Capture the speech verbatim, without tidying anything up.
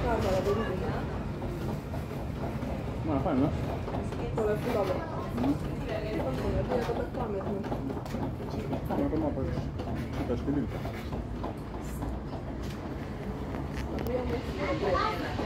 Calma, la devi. Ma la fai, no? Con la fila. Allora, tirato per qua, metti. Ma come poi si trasferisce? Abbiamo messo